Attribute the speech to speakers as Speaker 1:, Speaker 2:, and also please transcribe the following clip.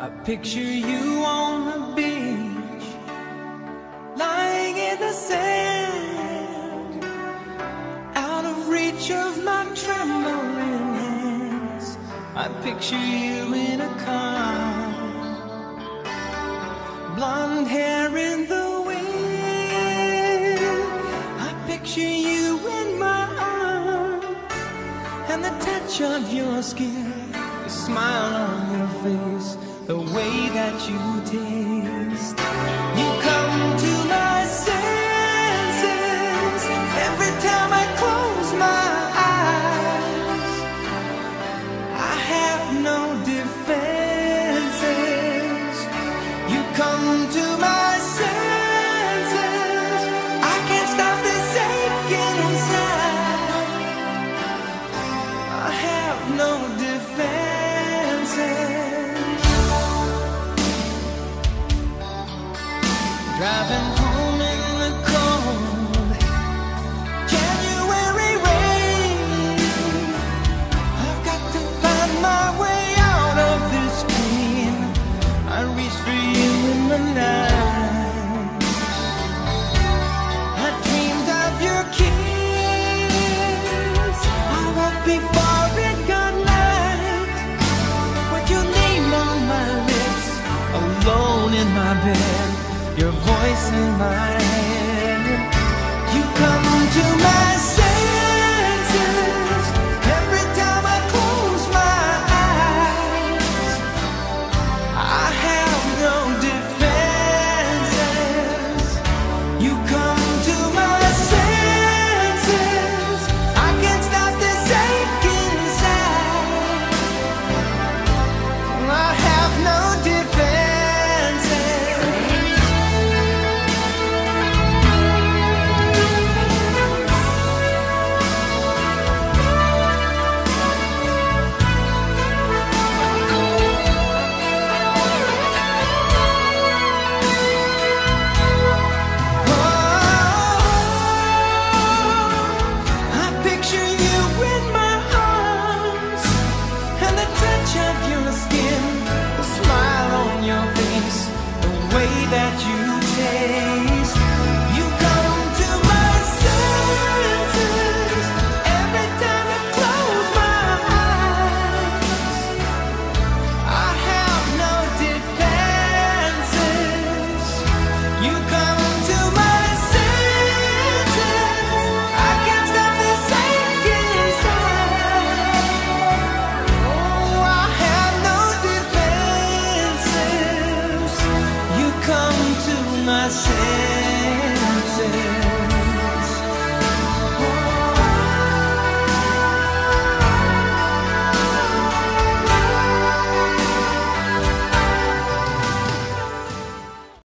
Speaker 1: I picture you on the beach, lying in the sand, out of reach of my trembling hands. I picture you in a car, blonde hair in the wind. I picture you in my arms, and the touch of your skin, the smile on your face, the way that you taste. You come to my senses every time I close my eyes. I have no defenses. You come to my senses, I can't stop this aching inside. I have no defenses. Driving home in the cold January rain, I've got to find my way out of this pain. I reach for you in the night. I dreamed of your kiss. I woke before it got light, with your name on my lips, alone in my bed, your voice in my head. You come to my senses every time I close my eyes. I have no defenses. You come to my senses, I can't stop this aching inside. I have no defenses. I picture you in my arms, and the touch of your skin,